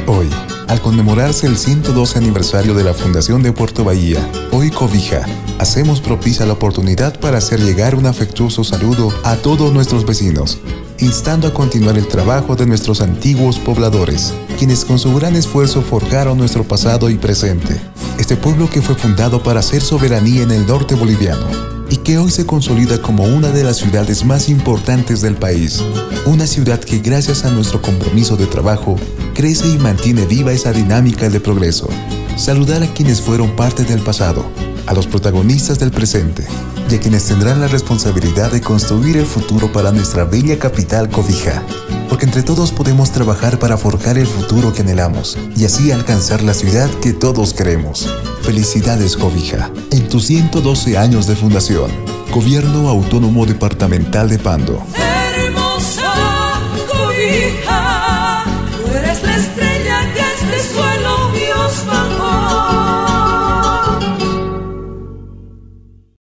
Hoy, al conmemorarse el 112 aniversario de la fundación de Puerto Bahía, hoy Cobija, hacemos propicia la oportunidad para hacer llegar un afectuoso saludo a todos nuestros vecinos, instando a continuar el trabajo de nuestros antiguos pobladores, quienes con su gran esfuerzo forjaron nuestro pasado y presente. Este pueblo que fue fundado para hacer soberanía en el norte boliviano, y que hoy se consolida como una de las ciudades más importantes del país. Una ciudad que gracias a nuestro compromiso de trabajo, crece y mantiene viva esa dinámica de progreso. Saludar a quienes fueron parte del pasado, a los protagonistas del presente, y a quienes tendrán la responsabilidad de construir el futuro para nuestra bella capital Cobija. Porque entre todos podemos trabajar para forjar el futuro que anhelamos, y así alcanzar la ciudad que todos queremos. Felicidades Cobija, en tus 112 años de fundación. Gobierno Autónomo Departamental de Pando.